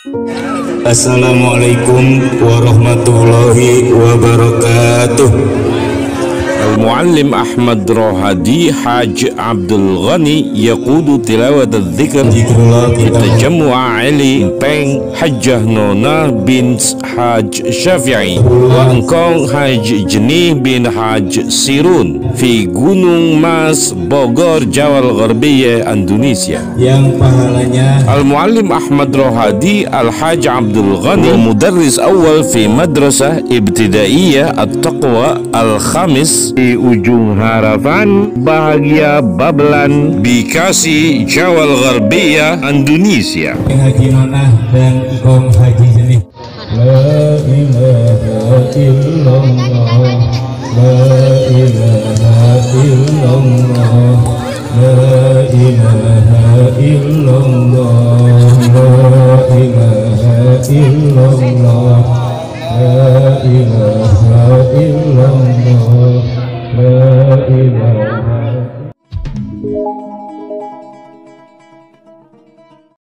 Assalamualaikum warahmatullahi wabarakatuh. المعلم أحمد روهادي حاج عبد الغني يقود تلاوة الذكر في تجمع علي بن حجة نونا بن حاج شافعي وأنكong حاج جنيه بن حاج سيرون في Gunung Mas Bogor Jawa Gharbiya Indonesia. Yang pahalanya المعلم أحمد روهادي الحاج عبد الغني مدرس أول في مدرسة ابتدائية التقوى الخامس di ujung harapan bahagia Babelan Bekasi Jawa Gharbiya Indonesia. Haji Nonah dan Kong Haji Jenih. La ilaha illallah, la ilaha illallah, la ilaha illallah, la ilaha illallah, la ilaha illallah, la ilaha